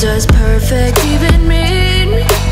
does perfect even mean?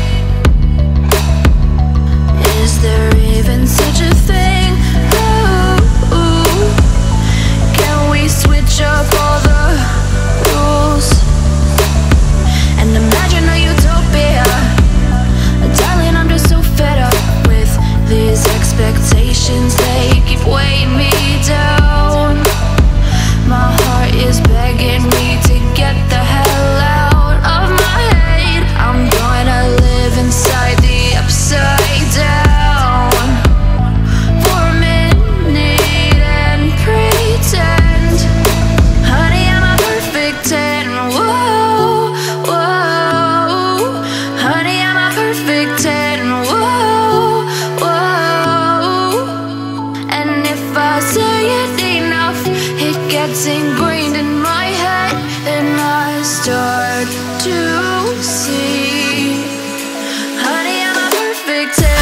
Is there even such a thing? Ooh, can we switch up all the rules and imagine a utopia? Darling, I'm just so fed up with these expectations. They keep weighing me down. My heart is begging me to get the hell out of my head. I'm gonna live inside the upside down for a minute and pretend, honey, I'm a perfect 10. Whoa, whoa, honey, I'm a perfect 10. Whoa, whoa, and if I say it enough, it gets ingrained in my head, and I start to see, honey, I'm a perfect 10.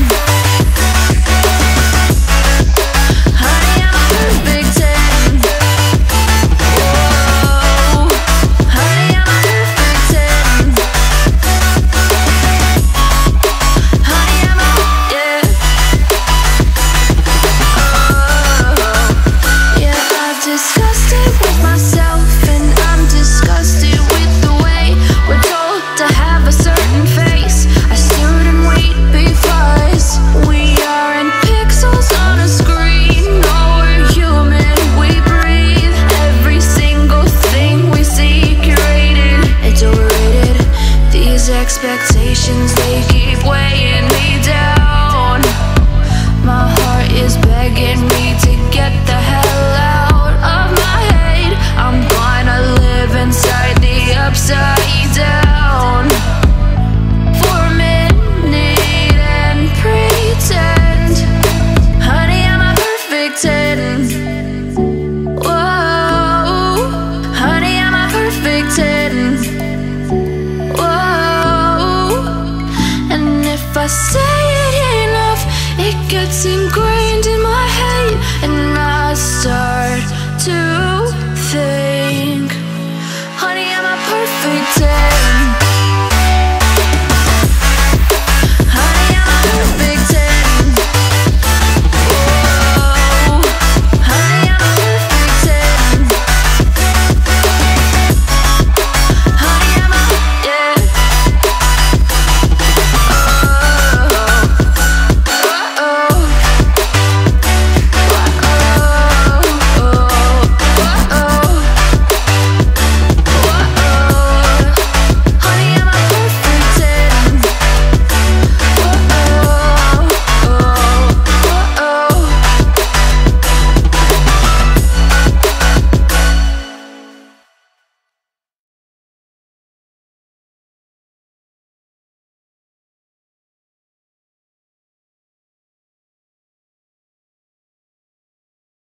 Honey, I'm a perfect 10. Whoa, honey, I'm a perfect 10. Honey, I'm a, yeah. Yeah, I've discussed it with myself, and I'm disgusted with the way we're told to have a certain face. I stood and wait because we aren't pixels on a screen. No, we're human, we breathe. Every single thing we see curated. It's overrated. These expectations, they keep weighing me down. My heart is begging me to get the hell out of my head. I'm gonna live inside the upside down for a minute and pretend, honey, I'm a perfect 10. Whoa, honey, I'm a perfect 10. Whoa, and if I say it enough, it gets ingrained in my head, and I start to think, honey, I'm a perfect 10.